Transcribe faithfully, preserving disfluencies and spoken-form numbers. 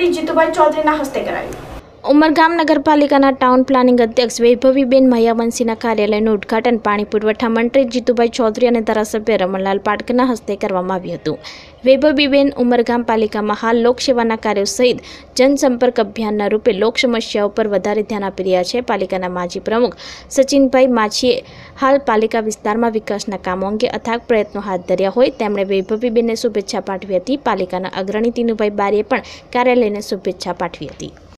मंत्री जीतुभाई चौधरी हस्ते कराયું। उमरगाम नगरपालिकाના ટાઉન પ્લાનિંગ અધ્યક્ષ વૈભવીબેન મયાવંશીના કાર્યાલયનું ઉદ્ઘાટન પાણી પુરવઠા મંત્રી જીતુભાઈ ચૌધરી અને ધારાસભ્ય રમણલાલ પાટકરના હસ્તે કરવામાં આવ્યું હતું। વૈભવીબેન ઉમરગામ પાલિકામાં હાલ લોકસેવાના કાર્યો સહિત જનસંપર્ક અભિયાનના રૂપે લોક સમસ્યાઓ પર વધારે ધ્યાન આપી રહ્યા છે। પાલિકાના માજી પ્રમુખ સચિનભાઈ માછીએ હાલ પાલિકા વિસ્તારમાં વિકાસના કામો અંગે અથાગ પ્રયત્નો હાથ ધર્યા હોય તેમણે વૈભવીબેનને શુભેચ્છા પાઠવી હતી। પાલિકાના અગ્રણી તીનુભાઈ બારીએ પણ કાર્યાલયને શુભેચ્છા પાઠવી હતી।